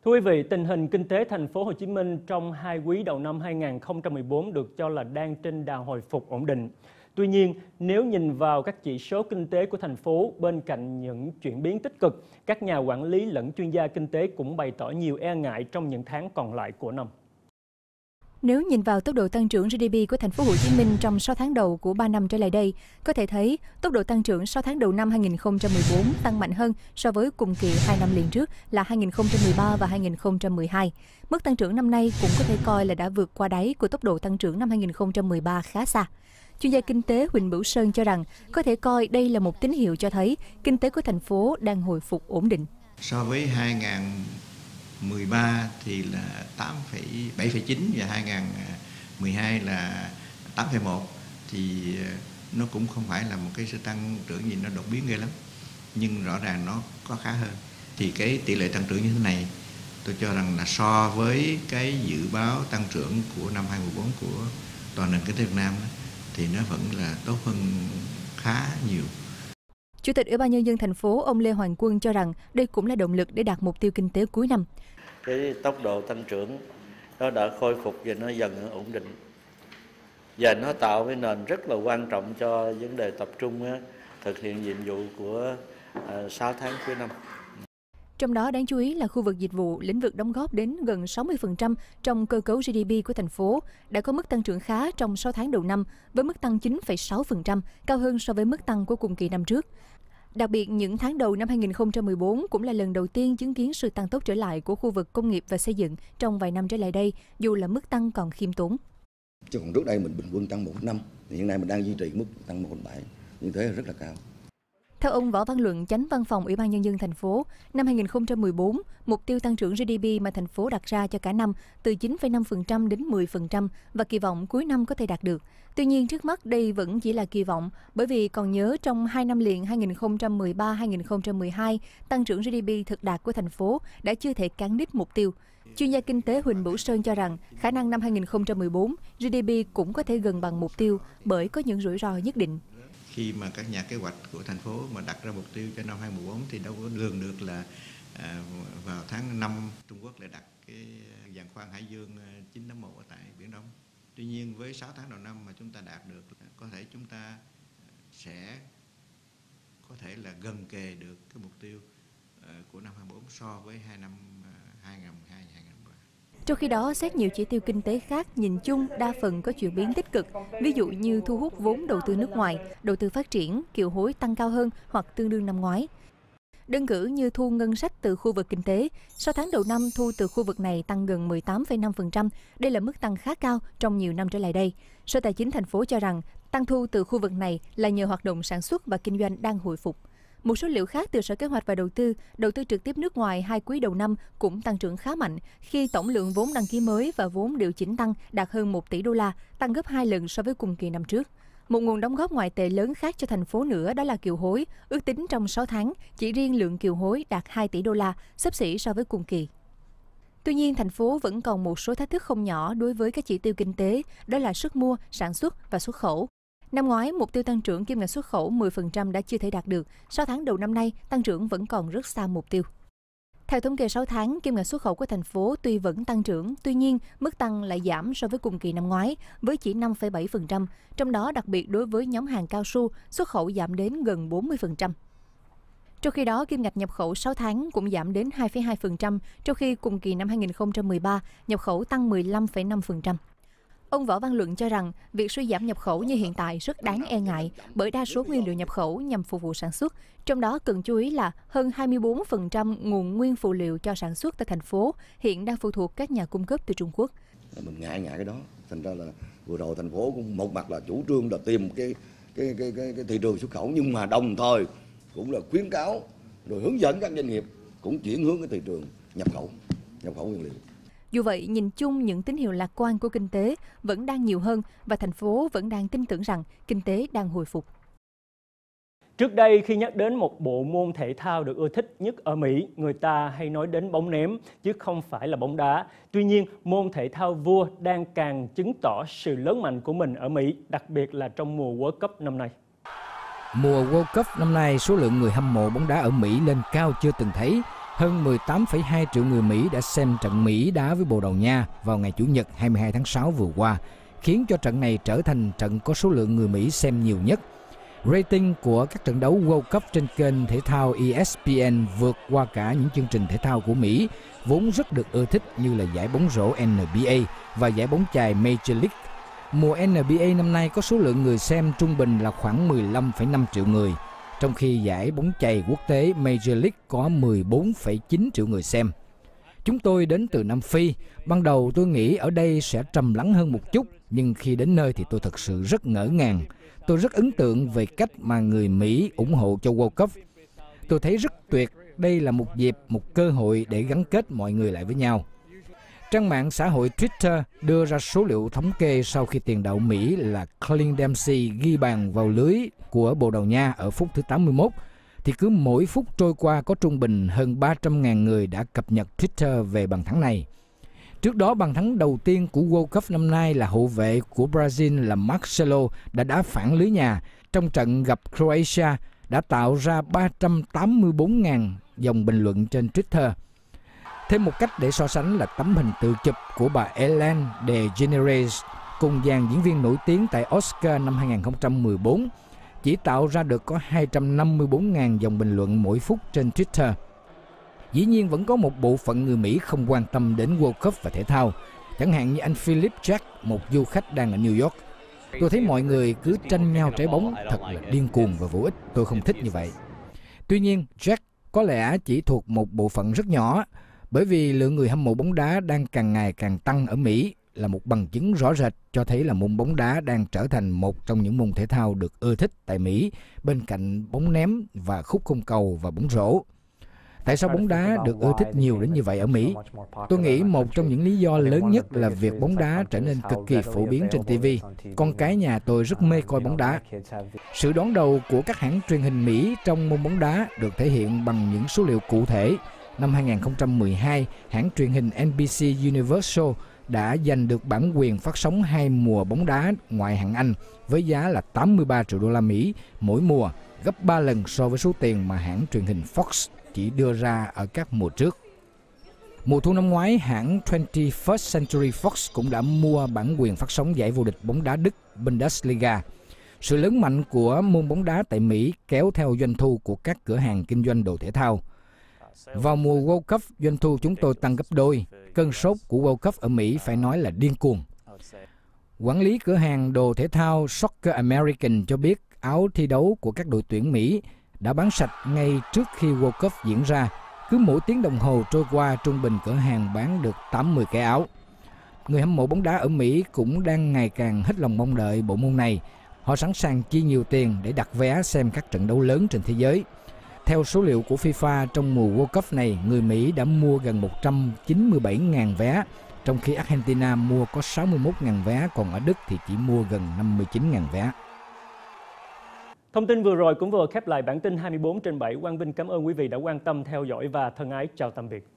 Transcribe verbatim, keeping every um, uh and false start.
Thưa quý vị, tình hình kinh tế thành phố Hồ Chí Minh trong hai quý đầu năm hai nghìn không trăm mười bốn được cho là đang trên đà hồi phục ổn định. Tuy nhiên, nếu nhìn vào các chỉ số kinh tế của thành phố, bên cạnh những chuyển biến tích cực, các nhà quản lý lẫn chuyên gia kinh tế cũng bày tỏ nhiều e ngại trong những tháng còn lại của năm. Nếu nhìn vào tốc độ tăng trưởng giê đê pê của thành phố Hồ Chí Minh trong sáu tháng đầu của ba năm trở lại đây, có thể thấy tốc độ tăng trưởng sáu tháng đầu năm hai nghìn không trăm mười bốn tăng mạnh hơn so với cùng kỳ hai năm liền trước là hai nghìn không trăm mười ba và hai nghìn không trăm mười hai. Mức tăng trưởng năm nay cũng có thể coi là đã vượt qua đáy của tốc độ tăng trưởng năm hai nghìn không trăm mười ba khá xa. Chuyên gia kinh tế Huỳnh Bửu Sơn cho rằng có thể coi đây là một tín hiệu cho thấy kinh tế của thành phố đang hồi phục ổn định. So với hai nghìn không trăm mười ba thì là bảy phẩy chín và hai nghìn không trăm mười hai là tám phẩy một, thì nó cũng không phải là một cái sự tăng trưởng gì nó đột biến ghê lắm, nhưng rõ ràng nó có khá hơn. Thì cái tỷ lệ tăng trưởng như thế này tôi cho rằng là so với cái dự báo tăng trưởng của năm hai nghìn không trăm mười bốn của toàn nền kinh tế Việt Nam thì nó vẫn là tốt hơn khá nhiều. Chủ tịch Ủy ban Nhân dân thành phố ông Lê Hoàng Quân cho rằng đây cũng là động lực để đạt mục tiêu kinh tế cuối năm. Cái tốc độ tăng trưởng nó đã khôi phục và nó dần ổn định. Và nó tạo cái nền rất là quan trọng cho vấn đề tập trung thực hiện nhiệm vụ của sáu tháng cuối năm. Trong đó đáng chú ý là khu vực dịch vụ, lĩnh vực đóng góp đến gần sáu mươi phần trăm trong cơ cấu giê đê pê của thành phố, đã có mức tăng trưởng khá trong sáu tháng đầu năm với mức tăng chín phẩy sáu phần trăm, cao hơn so với mức tăng của cùng kỳ năm trước. Đặc biệt, những tháng đầu năm hai nghìn không trăm mười bốn cũng là lần đầu tiên chứng kiến sự tăng tốc trở lại của khu vực công nghiệp và xây dựng trong vài năm trở lại đây, dù là mức tăng còn khiêm tốn. Chứ còn trước đây mình bình quân tăng một năm, thì hiện nay mình đang duy trì mức tăng một phần bảy, như thế là rất là cao. Theo ông Võ Văn Luận, Chánh Văn phòng Ủy ban Nhân dân thành phố, năm hai nghìn không trăm mười bốn, mục tiêu tăng trưởng giê đê pê mà thành phố đặt ra cho cả năm từ chín phẩy năm phần trăm đến mười phần trăm và kỳ vọng cuối năm có thể đạt được. Tuy nhiên, trước mắt đây vẫn chỉ là kỳ vọng, bởi vì còn nhớ trong hai năm liền hai nghìn không trăm mười ba hai nghìn không trăm mười hai, tăng trưởng giê đê pê thực đạt của thành phố đã chưa thể cán đích mục tiêu. Chuyên gia kinh tế Huỳnh Bửu Sơn cho rằng khả năng năm hai nghìn không trăm mười bốn, giê đê pê cũng có thể gần bằng mục tiêu bởi có những rủi ro nhất định. Khi mà các nhà kế hoạch của thành phố mà đặt ra mục tiêu cho năm hai nghìn không trăm mười bốn thì đâu có lường được là à, vào tháng năm Trung Quốc lại đặt cái giàn khoan Hải Dương chín tám một ở tại Biển Đông. Tuy nhiên với sáu tháng đầu năm mà chúng ta đạt được, có thể chúng ta sẽ có thể là gần kề được cái mục tiêu của năm hai nghìn không trăm mười bốn so với hai năm hai nghìn không trăm mười hai hai nghìn không trăm mười ba. Trong khi đó, xét nhiều chỉ tiêu kinh tế khác nhìn chung đa phần có chuyển biến tích cực, ví dụ như thu hút vốn đầu tư nước ngoài, đầu tư phát triển, kiều hối tăng cao hơn hoặc tương đương năm ngoái. Đơn cử như thu ngân sách từ khu vực kinh tế, sáu tháng đầu năm thu từ khu vực này tăng gần mười tám phẩy năm phần trăm, đây là mức tăng khá cao trong nhiều năm trở lại đây. Sở Tài chính thành phố cho rằng tăng thu từ khu vực này là nhờ hoạt động sản xuất và kinh doanh đang hồi phục. Một số liệu khác từ Sở Kế hoạch và Đầu tư, đầu tư trực tiếp nước ngoài hai quý đầu năm cũng tăng trưởng khá mạnh khi tổng lượng vốn đăng ký mới và vốn điều chỉnh tăng đạt hơn một tỷ đô la, tăng gấp hai lần so với cùng kỳ năm trước. Một nguồn đóng góp ngoại tệ lớn khác cho thành phố nữa đó là kiều hối, ước tính trong sáu tháng, chỉ riêng lượng kiều hối đạt hai tỷ đô la, xấp xỉ so với cùng kỳ. Tuy nhiên, thành phố vẫn còn một số thách thức không nhỏ đối với các chỉ tiêu kinh tế, đó là sức mua, sản xuất và xuất khẩu. Năm ngoái, mục tiêu tăng trưởng kim ngạch xuất khẩu mười phần trăm đã chưa thể đạt được, sáu tháng đầu năm nay, tăng trưởng vẫn còn rất xa mục tiêu. Theo thống kê sáu tháng, kim ngạch xuất khẩu của thành phố tuy vẫn tăng trưởng, tuy nhiên mức tăng lại giảm so với cùng kỳ năm ngoái với chỉ năm phẩy bảy phần trăm, trong đó đặc biệt đối với nhóm hàng cao su, xuất khẩu giảm đến gần bốn mươi phần trăm. Trong khi đó, kim ngạch nhập khẩu sáu tháng cũng giảm đến hai phẩy hai phần trăm, trong khi cùng kỳ năm hai nghìn không trăm mười ba, nhập khẩu tăng mười lăm phẩy năm phần trăm. Ông Võ Văn Luận cho rằng việc suy giảm nhập khẩu như hiện tại rất đáng e ngại bởi đa số nguyên liệu nhập khẩu nhằm phục vụ sản xuất. Trong đó cần chú ý là hơn hai mươi bốn phần trăm nguồn nguyên phụ liệu cho sản xuất tại thành phố hiện đang phụ thuộc các nhà cung cấp từ Trung Quốc. Mình ngại ngại cái đó, thành ra là vừa rồi thành phố cũng một mặt là chủ trương là tìm cái cái cái cái, cái thị trường xuất khẩu, nhưng mà đồng thời cũng là khuyến cáo rồi hướng dẫn các doanh nghiệp cũng chuyển hướng cái thị trường nhập khẩu, nhập khẩu nguyên liệu. Dù vậy, nhìn chung những tín hiệu lạc quan của kinh tế vẫn đang nhiều hơn và thành phố vẫn đang tin tưởng rằng kinh tế đang hồi phục. Trước đây, khi nhắc đến một bộ môn thể thao được ưa thích nhất ở Mỹ, người ta hay nói đến bóng ném, chứ không phải là bóng đá. Tuy nhiên, môn thể thao vua đang càng chứng tỏ sự lớn mạnh của mình ở Mỹ, đặc biệt là trong mùa World Cup năm nay. Mùa World Cup năm nay, số lượng người hâm mộ bóng đá ở Mỹ lên cao chưa từng thấy. Hơn mười tám phẩy hai triệu người Mỹ đã xem trận Mỹ đá với Bồ Đào Nha vào ngày Chủ nhật hai mươi hai tháng sáu vừa qua, khiến cho trận này trở thành trận có số lượng người Mỹ xem nhiều nhất. Rating của các trận đấu World Cup trên kênh thể thao E S P N vượt qua cả những chương trình thể thao của Mỹ, vốn rất được ưa thích như là giải bóng rổ N B A và giải bóng chày Major League. Mùa N B A năm nay có số lượng người xem trung bình là khoảng mười lăm phẩy năm triệu người, trong khi giải bóng chày quốc tế Major League có mười bốn phẩy chín triệu người xem. Chúng tôi đến từ Nam Phi. Ban đầu tôi nghĩ ở đây sẽ trầm lắng hơn một chút, nhưng khi đến nơi thì tôi thật sự rất ngỡ ngàng. Tôi rất ấn tượng về cách mà người Mỹ ủng hộ cho World Cup. Tôi thấy rất tuyệt, đây là một dịp, một cơ hội để gắn kết mọi người lại với nhau. Trang mạng xã hội Twitter đưa ra số liệu thống kê sau khi tiền đạo Mỹ là Clint Dempsey ghi bàn vào lưới của Bồ Đào Nha ở phút thứ tám mươi mốt, thì cứ mỗi phút trôi qua có trung bình hơn ba trăm nghìn người đã cập nhật Twitter về bàn thắng này. Trước đó, bàn thắng đầu tiên của World Cup năm nay là hậu vệ của Brazil là Marcelo đã đá phản lưới nhà trong trận gặp Croatia, đã tạo ra ba trăm tám mươi tư nghìn dòng bình luận trên Twitter. Thêm một cách để so sánh là tấm hình tự chụp của bà Ellen DeGeneres cùng dàn diễn viên nổi tiếng tại Oscar năm hai không một bốn, chỉ tạo ra được có hai trăm năm mươi tư nghìn dòng bình luận mỗi phút trên Twitter. Dĩ nhiên vẫn có một bộ phận người Mỹ không quan tâm đến World Cup và thể thao, chẳng hạn như anh Philip Jack, một du khách đang ở New York. Tôi thấy mọi người cứ tranh nhau trái bóng, thật là điên cuồng và vô ích, tôi không thích như vậy. Tuy nhiên, Jack có lẽ chỉ thuộc một bộ phận rất nhỏ, bởi vì lượng người hâm mộ bóng đá đang càng ngày càng tăng ở Mỹ là một bằng chứng rõ rệt cho thấy là môn bóng đá đang trở thành một trong những môn thể thao được ưa thích tại Mỹ, bên cạnh bóng ném và khúc côn cầu và bóng rổ. Tại sao bóng đá được ưa thích nhiều đến như vậy ở Mỹ? Tôi nghĩ một trong những lý do lớn nhất là việc bóng đá trở nên cực kỳ phổ biến trên ti vi. Con cái nhà tôi rất mê coi bóng đá. Sự đón đầu của các hãng truyền hình Mỹ trong môn bóng đá được thể hiện bằng những số liệu cụ thể. Năm hai không một hai, hãng truyền hình N B C Universal đã giành được bản quyền phát sóng hai mùa bóng đá ngoại hạng Anh với giá là tám mươi ba triệu đô la Mỹ mỗi mùa, gấp ba lần so với số tiền mà hãng truyền hình Fox chỉ đưa ra ở các mùa trước. Mùa thu năm ngoái, hãng twenty-first Century Fox cũng đã mua bản quyền phát sóng giải vô địch bóng đá Đức Bundesliga. Sự lớn mạnh của môn bóng đá tại Mỹ kéo theo doanh thu của các cửa hàng kinh doanh đồ thể thao. Vào mùa World Cup, doanh thu chúng tôi tăng gấp đôi. Cơn sốt của World Cup ở Mỹ phải nói là điên cuồng. Quản lý cửa hàng đồ thể thao Soccer American cho biết áo thi đấu của các đội tuyển Mỹ đã bán sạch ngay trước khi World Cup diễn ra. Cứ mỗi tiếng đồng hồ trôi qua, trung bình cửa hàng bán được tám mươi cái áo. Người hâm mộ bóng đá ở Mỹ cũng đang ngày càng hết lòng mong đợi bộ môn này. Họ sẵn sàng chi nhiều tiền để đặt vé xem các trận đấu lớn trên thế giới. Theo số liệu của FIFA, trong mùa World Cup này, người Mỹ đã mua gần một trăm chín mươi bảy nghìn vé, trong khi Argentina mua có sáu mươi mốt nghìn vé, còn ở Đức thì chỉ mua gần năm mươi chín nghìn vé. Thông tin vừa rồi cũng vừa khép lại bản tin hai mươi bốn trên bảy. Quang Vinh cảm ơn quý vị đã quan tâm theo dõi và thân ái chào tạm biệt.